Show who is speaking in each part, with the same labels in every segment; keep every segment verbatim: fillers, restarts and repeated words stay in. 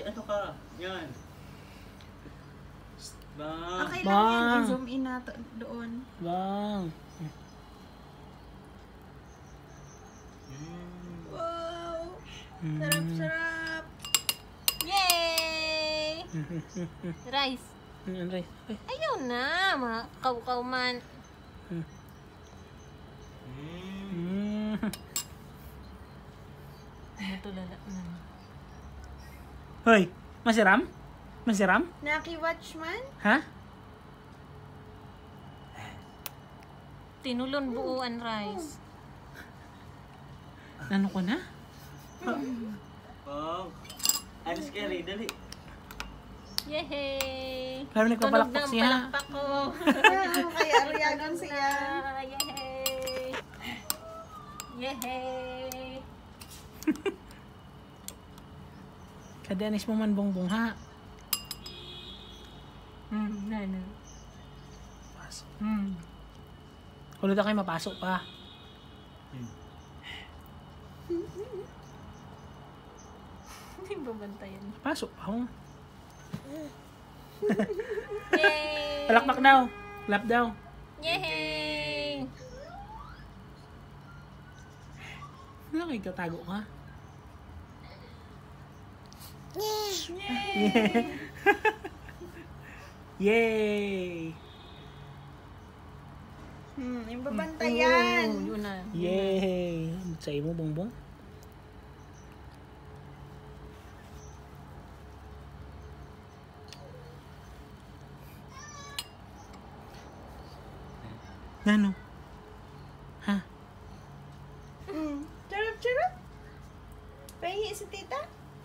Speaker 1: ano ka? Yan. Bang.
Speaker 2: Okay lang yan. I-zoom in na doon.
Speaker 3: Bang.
Speaker 1: Mm.
Speaker 2: Wow!
Speaker 3: Mm.
Speaker 2: Sarap, sarap!
Speaker 4: Yay! Rice.
Speaker 3: Ano, Rice? Ay.
Speaker 4: Ayaw na, mga kaw-kaw man.
Speaker 1: Mm.
Speaker 3: Mm.
Speaker 4: Ano to lala na?
Speaker 3: Hoy, masiram? Masiram?
Speaker 2: Naki-watch man?
Speaker 3: Ha?
Speaker 4: Tinulon buuan rice.
Speaker 3: Ano ko na?
Speaker 1: Bang. Ano scary? Dali.
Speaker 4: Yehey!
Speaker 3: Kami nagpapalakpak
Speaker 4: Tunog ng
Speaker 3: siya.
Speaker 4: palakpak ko.
Speaker 2: Kaya ariyagan siya.
Speaker 4: Yehey! Yehey!
Speaker 3: Kadanis mo man bongbong ha.
Speaker 4: Hmm, na na.
Speaker 3: Pasok.
Speaker 4: Hmm.
Speaker 3: Kulod na kayo mapasok pa.
Speaker 4: Hindi ba bantayan?
Speaker 3: Pasok pa ho.
Speaker 4: Yay!
Speaker 3: Palakpak daw. Lap daw.
Speaker 4: Yehey!
Speaker 3: Wala kayo tatago ka. Yay!
Speaker 2: Hmm, yung babantayan.
Speaker 4: Oo, yun na.
Speaker 3: Yay! Sa'yo mo, bongbong? Nano? Ha?
Speaker 2: Hmm. Charap, charap. Pahingi si tita?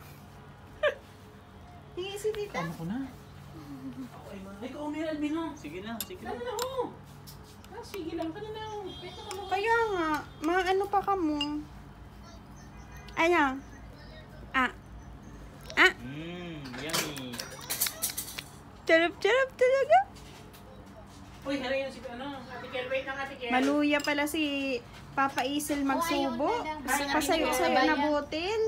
Speaker 2: Hingi si tita?
Speaker 3: Ano ko na? Okay, ma. Ay, kaumir, Albino.
Speaker 1: Sige na, sige na.
Speaker 3: Ano na ho? Ah, sige lang. Ano na ho? Pwede ka mo.
Speaker 2: Kaya nga, maano pa ka mo? Ano? Ah. Ah.
Speaker 1: Mmm, yummy.
Speaker 2: Charap, charap talaga.
Speaker 3: Uy, harayin si ano? Ate Kel, wait lang, Ate Kel.
Speaker 2: Maluya pala si Papa Isel magsubo. Pasayo-sayo na butil.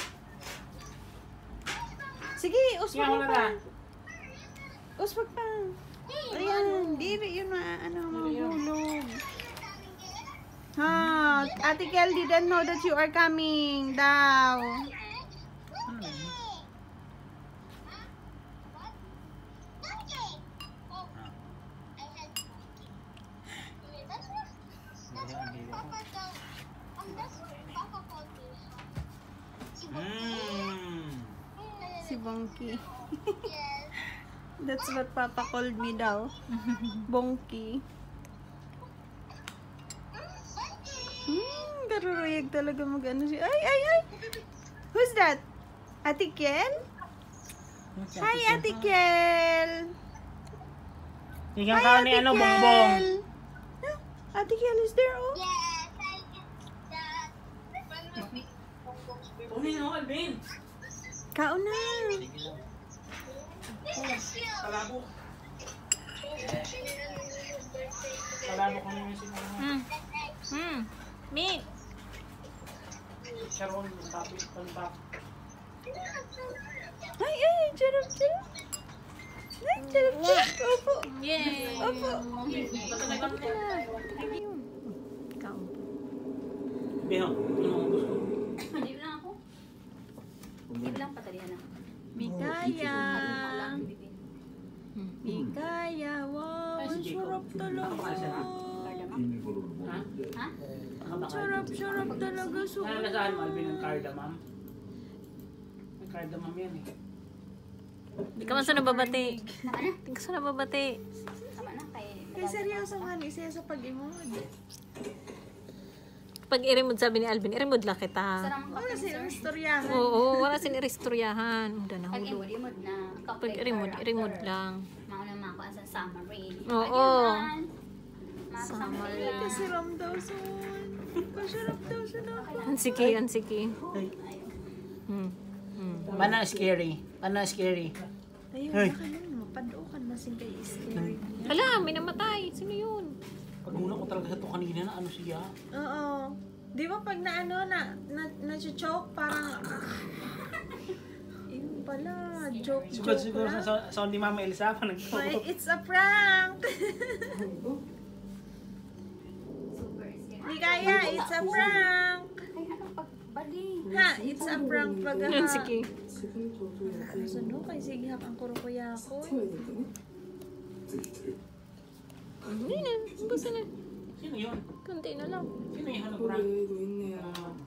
Speaker 2: Sige, uswag mo pa. Uswag pa. Ayan, diri yun na, ano, mahulog. Ha, Ate Kel didn't know that you are coming daw.
Speaker 1: Mmm.
Speaker 2: Si Bonky. That's what Papa called me daw. Bonky. Hmm, karuruyag talaga mag-ano siya. Ay, ay, ay! Who's that? Ate Kel? Hi, Ate Kel!
Speaker 3: Tingnan ka ni ano, bongbong.
Speaker 2: Huh? Ate Kel is there, oh?
Speaker 3: Uli na ho, Alvin.
Speaker 2: Kaon na.
Speaker 3: Palabo. Palabo ko naman si Mama.
Speaker 4: Hmm. Hmm. Meat.
Speaker 3: Charon, tapit, pantap.
Speaker 2: Ay, ay, charap, charap. Ay, charap, charap. Opo.
Speaker 4: Yay!
Speaker 2: Opo.
Speaker 4: Ikaw.
Speaker 3: Biho, ano ang gusto?
Speaker 5: Hindi lang ako. Hindi lang patalihan na.
Speaker 2: Mikaya. Mikaya. Wow, ang sarap talaga.
Speaker 3: Ha?
Speaker 5: Ha?
Speaker 2: Ang sarap, sarap talaga.
Speaker 3: Ano na saan mo, Alvin, ang cardamom? Ang cardamom yan eh.
Speaker 4: Di ka man sa nababati. Di ka sa nababati.
Speaker 5: Tama na kay...
Speaker 2: Kaya seryoso nga ni siya sa pag-imod.
Speaker 4: Pag irimod sabi ni Alvin, irimod lang kita.
Speaker 5: Sarang
Speaker 2: Wala
Speaker 5: kapag
Speaker 2: silang istoryahan.
Speaker 4: Oo, wala sin iristoryahan. Muda na
Speaker 5: Pag
Speaker 4: hulog.
Speaker 5: imod-imod na.
Speaker 4: Pag irimod, irimod lang.
Speaker 5: Mauna mga ako sa summer rain.
Speaker 4: Oo.
Speaker 5: Summer
Speaker 2: Kasi ram daw son. Masarap daw siya na.
Speaker 4: Ansiki, ansiki. Hmm. Hmm.
Speaker 3: Paano scary? Paano scary?
Speaker 2: Ayun,
Speaker 3: Hey.
Speaker 2: baka yun. Mapadukan masing kay scary niya.
Speaker 4: Hala, may namatay. Sino yun?
Speaker 3: Pag-una ko talaga sa to kanina na ano siya.
Speaker 2: Oo. Di ba pag naano na, na, na-choke, parang... Ayun. pala. Joke,
Speaker 3: Siguro,
Speaker 2: joke
Speaker 3: siguro sa
Speaker 2: lang.
Speaker 3: sa- sound ni Mama Elsa pa nag
Speaker 2: Ay, it's a prank!
Speaker 5: Super scary.
Speaker 2: Hindi kaya, it's a prank!
Speaker 5: Ay, ano pagbali?
Speaker 2: Ha, it's a prank baga.
Speaker 4: Sige.
Speaker 2: Ano no? Kay sige hak ang kurukuya ko.
Speaker 4: Hindi na. Basta na.
Speaker 1: Sino yun?
Speaker 4: Konti na lang.
Speaker 1: Sino yung ano
Speaker 6: 왜
Speaker 1: prank?
Speaker 6: 노인네야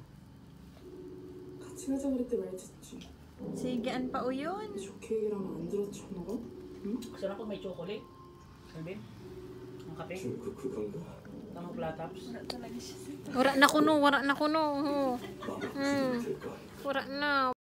Speaker 6: 같이 가자 그랬대 말 듣지
Speaker 2: Sigaan pa o yun.
Speaker 6: 좋게 얘기를 하면 안 들었지 엄마가?
Speaker 1: Sarap pag may chocolate. Alvin? Ang kape?
Speaker 7: 그 그건가?
Speaker 1: Tamang plataps.
Speaker 2: Wala talaga siya.
Speaker 4: Wara na kuno, wara na kuno. Hmm.
Speaker 7: 마음에 들까?
Speaker 4: Wara na.